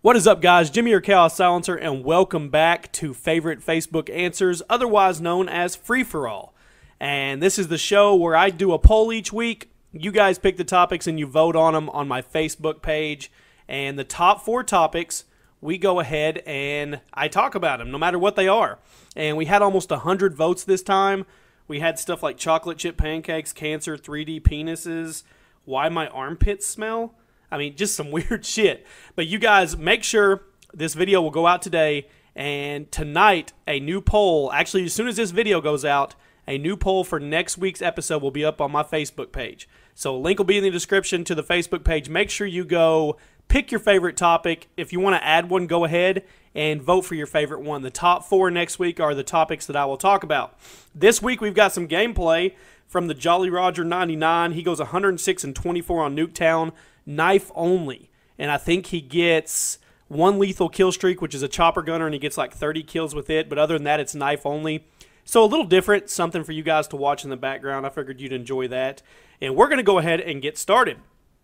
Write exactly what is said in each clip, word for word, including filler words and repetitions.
What is up, guys? Jimmy, your Chaos Silencer, and welcome back to Favorite Facebook Answers, otherwise known as Free-For-All. And this is the show where I do a poll each week. You guys pick the topics and you vote on them on my Facebook page. And the top four topics, we go ahead and I talk about them, no matter what they are. And we had almost one hundred votes this time. We had stuff like chocolate chip pancakes, cancer, three D penises, why my armpits smell. I mean, just some weird shit. But you guys, make sure this video will go out today. And tonight, a new poll, actually, as soon as this video goes out, a new poll for next week's episode will be up on my Facebook page. So a link will be in the description to the Facebook page. Make sure you go pick your favorite topic. If you want to add one, go ahead and vote for your favorite one. The top four next week are the topics that I will talk about. This week, we've got some gameplay from the Jolly Roger ninety-nine. He goes one hundred six and twenty-four on Nuketown. Knife only, and I think he gets one lethal kill streak, which is a chopper gunner, and he gets like thirty kills with it, but other than that, it's knife only. So a little different, something for you guys to watch in the background. I figured you'd enjoy that, and we're going to go ahead and get started.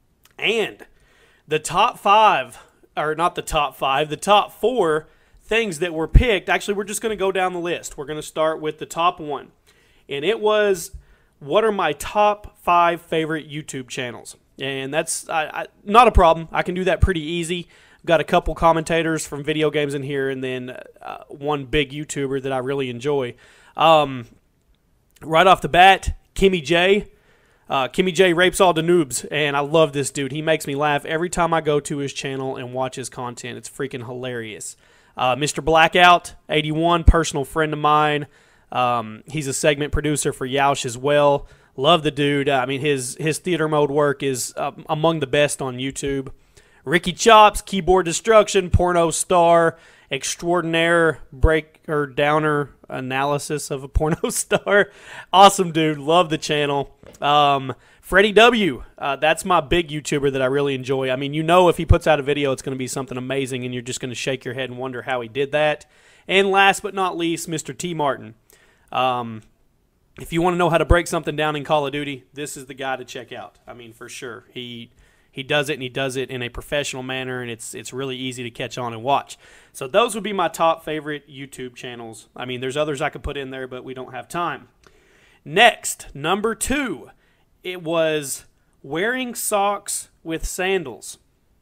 And the top five, or not the top five, the top four things that were picked, actually, we're just going to go down the list. We're going to start with the top one, and it was, what are my top five favorite YouTube channels? And that's I, I, not a problem. I can do that pretty easy. I've got a couple commentators from video games in here, and then uh, one big YouTuber that I really enjoy. Um, right off the bat, Kimmy J. Uh, Kimmy J rapes all the noobs, and I love this dude. He makes me laugh every time I go to his channel and watch his content. It's freaking hilarious. Uh, Mister Blackout, eighty-one, personal friend of mine. Um, he's a segment producer for Yoush as well. Love the dude. I mean, his his theater mode work is uh, among the best on YouTube. Ricky Chops, Keyboard Destruction, Porno Star, Extraordinaire Breaker Downer Analysis of a Porno Star. Awesome dude. Love the channel. Um, Freddie W. Uh, that's my big YouTuber that I really enjoy. I mean, you know if he puts out a video, it's going to be something amazing, and you're just going to shake your head and wonder how he did that. And last but not least, Mister T. Martin. Um... If you want to know how to break something down in Call of Duty, this is the guy to check out. I mean, for sure. He he does it, and he does it in a professional manner, and it's it's really easy to catch on and watch. So those would be my top favorite YouTube channels. I mean, there's others I could put in there, but we don't have time. Next, number two, it was wearing socks with sandals.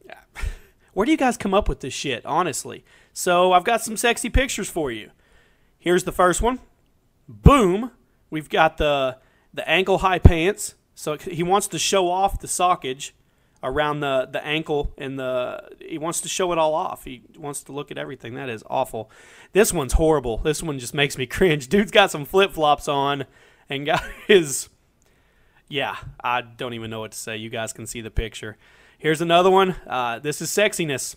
Where do you guys come up with this shit, honestly? So I've got some sexy pictures for you. Here's the first one. Boom. We've got the the ankle high pants, so he wants to show off the sockage around the, the ankle, and the he wants to show it all off. He wants to look at everything. That is awful. This one's horrible. This one just makes me cringe. Dude's got some flip-flops on and got his, yeah, I don't even know what to say. You guys can see the picture. Here's another one. Uh, this is sexiness.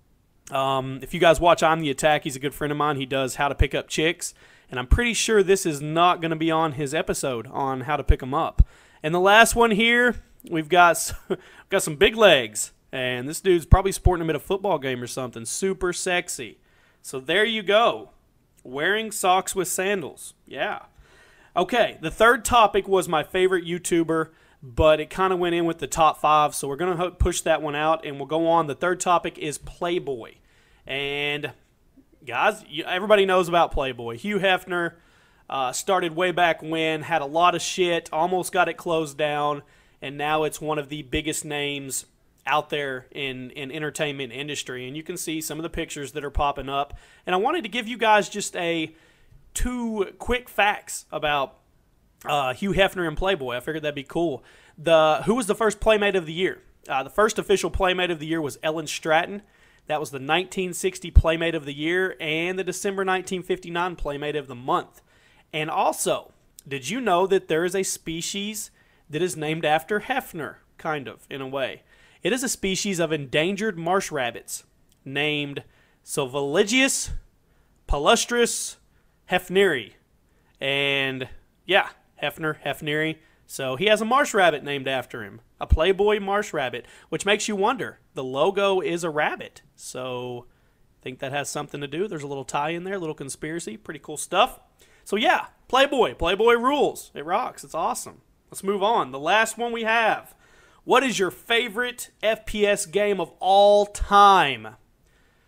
Um, if you guys watch I'm the Attack, he's a good friend of mine. He does how to pick up chicks. And I'm pretty sure this is not going to be on his episode on how to pick them up. And the last one here, we've got, we've got some big legs. And this dude's probably sporting them at a football game or something. Super sexy. So there you go. Wearing socks with sandals. Yeah. Okay, the third topic was my favorite YouTuber, but it kind of went in with the top five. So we're going to push that one out, and we'll go on. The third topic is Playboy. And guys, everybody knows about Playboy. Hugh Hefner uh, started way back when, had a lot of shit, almost got it closed down, and now it's one of the biggest names out there in, in entertainment industry. And you can see some of the pictures that are popping up. And I wanted to give you guys just a two quick facts about uh, Hugh Hefner and Playboy. I figured that'd be cool. The Who was the first Playmate of the Year? Uh, the first official Playmate of the Year was Ellen Stratton. That was the nineteen sixty Playmate of the Year and the December nineteen fifty-nine Playmate of the Month. And also, did you know that there is a species that is named after Hefner, kind of, in a way? It is a species of endangered marsh rabbits named Sylvigius palustris hefneri. And, yeah, Hefner, Hefneri. So he has a marsh rabbit named after him, a Playboy marsh rabbit, which makes you wonder. The logo is a rabbit, so I think that has something to do. There's a little tie in there, a little conspiracy. Pretty cool stuff. So yeah, Playboy. Playboy rules. It rocks. It's awesome. Let's move on. The last one we have. What is your favorite F P S game of all time?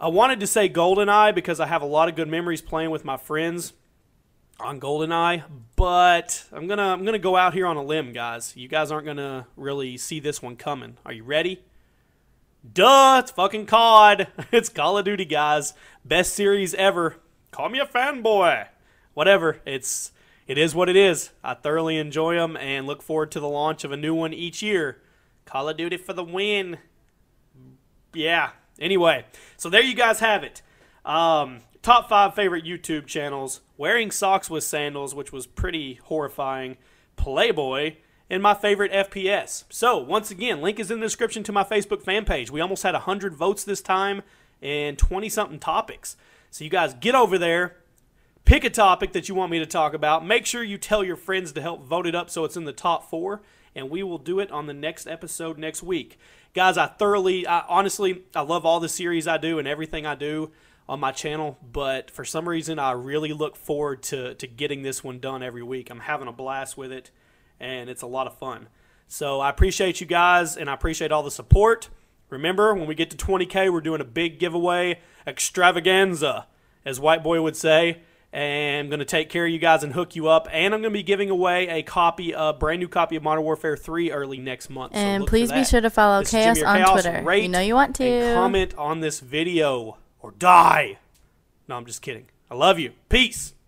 I wanted to say GoldenEye because I have a lot of good memories playing with my friends on GoldenEye, but I'm gonna I'm gonna go out here on a limb, guys. You guys aren't gonna really see this one coming. Are you ready? Duh, it's fucking C O D. It's Call of Duty, guys. Best series ever. Call me a fanboy. Whatever. It's it is what it is. I thoroughly enjoy them and look forward to the launch of a new one each year. Call of Duty for the win. Yeah. Anyway, so there you guys have it. Um, top five favorite YouTube channels. Wearing socks with sandals, which was pretty horrifying. Playboy. And my favorite F P S. So, once again, link is in the description to my Facebook fan page. We almost had one hundred votes this time and twenty-something topics. So you guys get over there, pick a topic that you want me to talk about. Make sure you tell your friends to help vote it up so it's in the top four, and we will do it on the next episode next week. Guys, I thoroughly, I, honestly, I love all the series I do and everything I do on my channel, but for some reason, I really look forward to, to getting this one done every week. I'm having a blast with it, and it's a lot of fun. So I appreciate you guys, and I appreciate all the support. Remember, when we get to twenty K, we're doing a big giveaway, extravaganza, as White Boy would say. And I'm going to take care of you guys and hook you up. And I'm going to be giving away a copy, a brand new copy of Modern Warfare three early next month. And so please be sure to follow Chaos on Chaos. Twitter. Rate You know you want to. and comment on this video or die. No, I'm just kidding. I love you. Peace.